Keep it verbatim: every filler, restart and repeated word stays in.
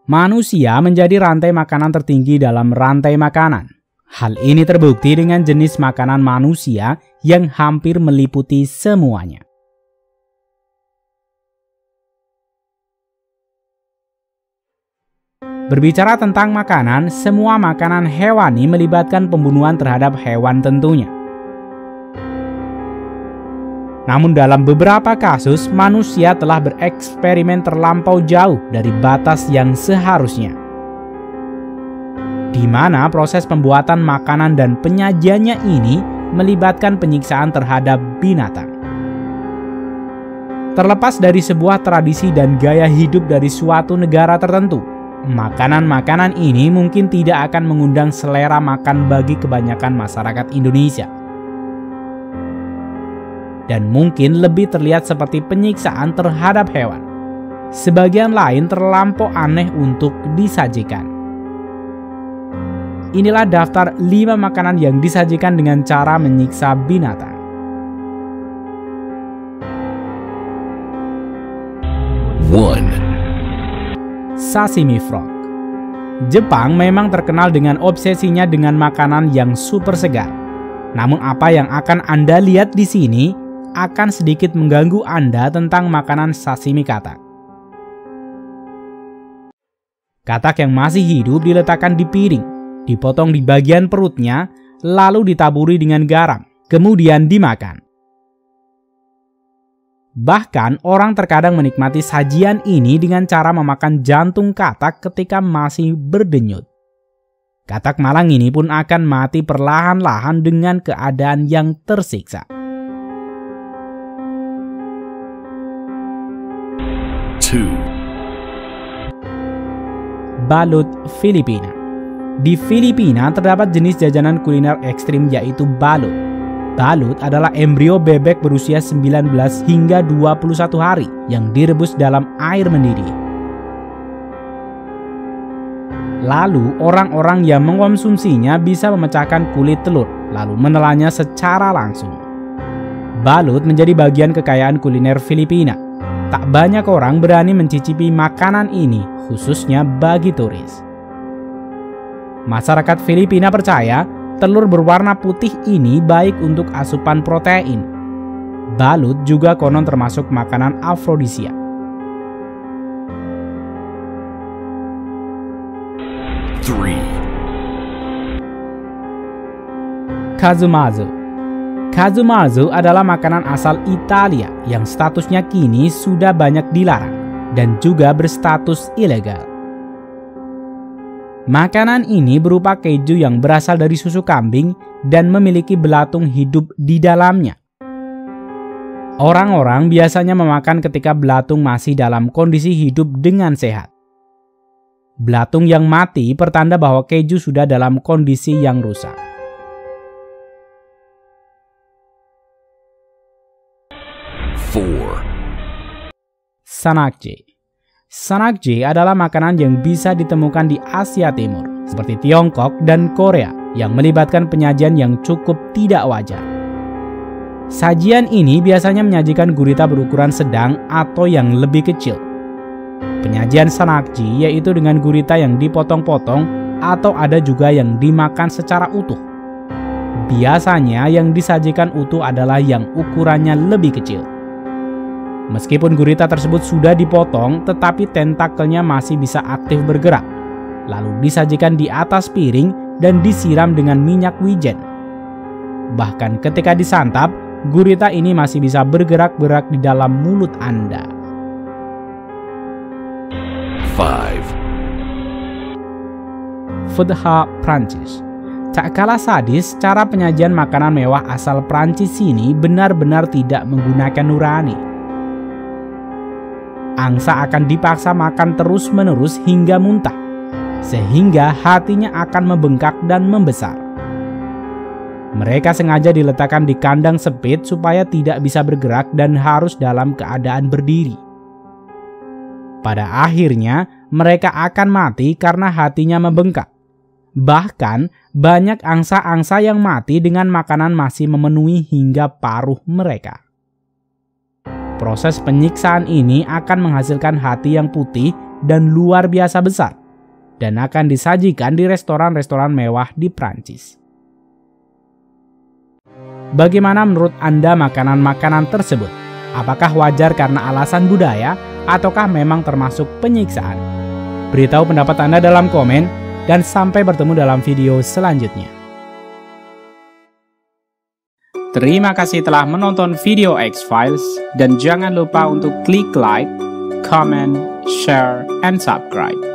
Manusia menjadi rantai makanan tertinggi dalam rantai makanan. Hal ini terbukti dengan jenis makanan manusia yang hampir meliputi semuanya. Berbicara tentang makanan, semua makanan hewani melibatkan pembunuhan terhadap hewan tentunya. Namun dalam beberapa kasus, manusia telah bereksperimen terlampau jauh dari batas yang seharusnya, di mana proses pembuatan makanan dan penyajiannya ini melibatkan penyiksaan terhadap binatang. Terlepas dari sebuah tradisi dan gaya hidup dari suatu negara tertentu, makanan-makanan ini mungkin tidak akan mengundang selera makan bagi kebanyakan masyarakat Indonesia. Dan mungkin lebih terlihat seperti penyiksaan terhadap hewan. Sebagian lain terlampau aneh untuk disajikan. Inilah daftar lima makanan yang disajikan dengan cara menyiksa binatang. one. Sashimi frog. Jepang memang terkenal dengan obsesinya dengan makanan yang super segar. Namun apa yang akan Anda lihat di sini akan sedikit mengganggu Anda tentang makanan sashimi katak. Katak yang masih hidup diletakkan di piring, dipotong di bagian perutnya, lalu ditaburi dengan garam, kemudian dimakan. Bahkan orang terkadang menikmati sajian ini dengan cara memakan jantung katak ketika masih berdenyut. Katak malang ini pun akan mati perlahan-lahan dengan keadaan yang tersiksa. two. Balut Filipina. Di Filipina terdapat jenis jajanan kuliner ekstrim yaitu balut. Balut adalah embrio bebek berusia sembilan belas hingga dua puluh satu hari yang direbus dalam air mendidih. Lalu orang-orang yang mengkonsumsinya bisa memecahkan kulit telur lalu menelannya secara langsung. Balut menjadi bagian kekayaan kuliner Filipina. Tak banyak orang berani mencicipi makanan ini, khususnya bagi turis. Masyarakat Filipina percaya telur berwarna putih ini baik untuk asupan protein. Balut juga konon termasuk makanan afrodisia. three. Kazumazu. Kazumazu adalah makanan asal Italia yang statusnya kini sudah banyak dilarang dan juga berstatus ilegal. Makanan ini berupa keju yang berasal dari susu kambing dan memiliki belatung hidup di dalamnya. Orang-orang biasanya memakan ketika belatung masih dalam kondisi hidup dengan sehat. Belatung yang mati pertanda bahwa keju sudah dalam kondisi yang rusak. four. Sanakje. Sanakje adalah makanan yang bisa ditemukan di Asia Timur, seperti Tiongkok dan Korea, yang melibatkan penyajian yang cukup tidak wajar. Sajian ini biasanya menyajikan gurita berukuran sedang atau yang lebih kecil. Penyajian sanakje yaitu dengan gurita yang dipotong-potong atau ada juga yang dimakan secara utuh. Biasanya yang disajikan utuh adalah yang ukurannya lebih kecil. Meskipun gurita tersebut sudah dipotong, tetapi tentakelnya masih bisa aktif bergerak. Lalu disajikan di atas piring dan disiram dengan minyak wijen. Bahkan ketika disantap, gurita ini masih bisa bergerak-gerak di dalam mulut Anda. five. Foodha Prancis. Tak kalah sadis, cara penyajian makanan mewah asal Prancis ini benar-benar tidak menggunakan nurani. Angsa akan dipaksa makan terus-menerus hingga muntah, sehingga hatinya akan membengkak dan membesar. Mereka sengaja diletakkan di kandang sempit supaya tidak bisa bergerak dan harus dalam keadaan berdiri. Pada akhirnya, mereka akan mati karena hatinya membengkak. Bahkan, banyak angsa-angsa yang mati dengan makanan masih memenuhi hingga paruh mereka. Proses penyiksaan ini akan menghasilkan hati yang putih dan luar biasa besar, dan akan disajikan di restoran-restoran mewah di Prancis. Bagaimana menurut Anda makanan-makanan tersebut? Apakah wajar karena alasan budaya, ataukah memang termasuk penyiksaan? Beritahu pendapat Anda dalam komen, dan sampai bertemu dalam video selanjutnya. Terima kasih telah menonton video X-Files, dan jangan lupa untuk klik like, comment, share, and subscribe.